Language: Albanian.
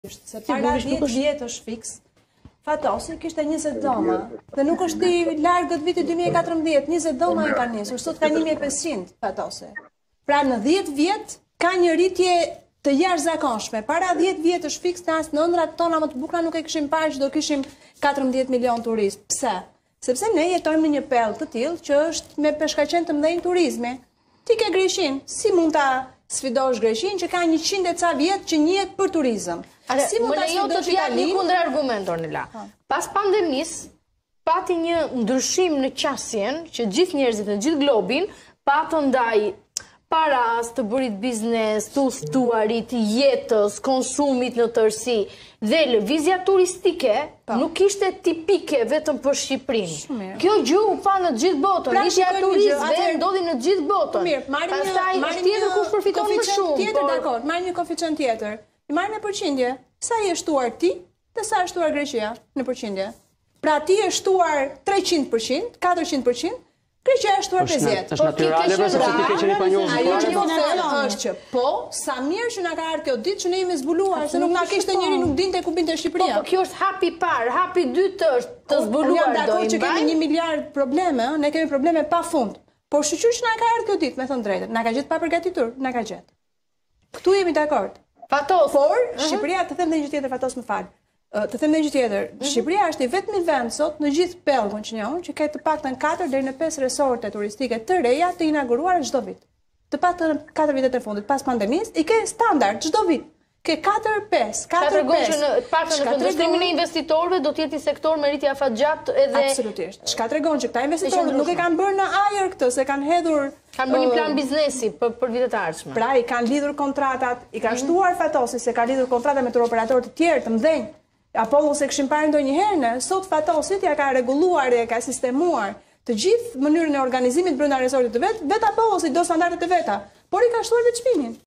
Se para 10 vjet është fiks, Fatosi kishte 20 dhoma, dhe nuk është i largët vitit 2014, 20 dhoma e ka nisur, sot ka 1500 Fatosi. Pra në 10 vjet ka një rritje të jashtëzakonshme. Para 10 vjet është fiks, as në ëndrat tona më të bukura nuk e kishim parë që do kishim 14 milion turist. Pse? Sepse ne jetojmë në një pellë të tillë që është me peshkaqen të mëdhenj turizmi. Ti ke Greqin, si mund ta sfidosh Greqin që ka 100 e ca vjet që njihet për turizëm? Si mund ta sfidosh të jap një kundërargument, Ornela. Pas pandemisë pati një ndryshim në qasjen që gjithë njerëzit në gjithë globin patën ndaj paras, të bërit biznes, të udhëtuarit, jetës, konsumit në tërësi. Dhe lëvizja turistike nuk ishte tipike vetëm për Shqipërinë. Kjo gjë u pa në gjithë botën. Nisja e turistëve ndodhi në gjithë botën. Pastaj është tjetër kush përfiton më shumë. Tjetër, dakord, marrim një koeficient tjetër. I marrim në përqindje. Sa i është shtuar ti dhe sa është shtuar Greqia në përqindje. Pra ti është shtuar 300%, 400%, Greqia është shtuar 50%. Është natyrale për sepse ti ke qenë pa njohur. Ajo që po them është që po, sa mirë që na ka ardhur kjo ditë që ne jemi zbuluar, se nuk na kishte njëri nuk dinte ku binte Shqipëria. Po kjo është hapi i parë, hapi i dytë është të zbuluar do i që kemi 1 miliard probleme, ne kemi probleme pafund. Por shqyr që na ka ardhur kjo ditë, me thënë drejtën, na ka gjetë pa përgatitur, na ka gjetë. Këtu jemi dakord. Fatos. Por Shqipëria, të them edhe një gjë tjetër, Fatos më fal. Të them një gjë tjetër, Shqipëria është i vetmi vend sot në gjithë pellgun që njohur që ka të paktën 4 deri në 5 resorte turistike të reja të inauguruara çdo vit. Të paktën 4 vitet e fundit pas pandemisë i ke standard çdo vit. Ke 4-5, 4-5. Në paktën në kundërshtimin e investitorëve do të jetë një sektor me rritje afatgjat edhe absolutisht. Çka tregon që këta investitorë nuk e kanë bërë në ajër këtë, se kanë hedhur kanë bërë një plan biznesi për vitet e ardhshme. Pra i kanë lidhur kontratat, i ka shtuar Fatosi se ka lidhur kontrata me turoperatorë të tjerë të mëdhenj. Apollo se kishim parë ndonjëherë ne, sot Fatosit ja ka rregulluar dhe ka sistemuar të gjithë mënyrën e organizimit brenda resortit të vet Apollo si do standardet e veta, por i ka shtuar vetë çmimin.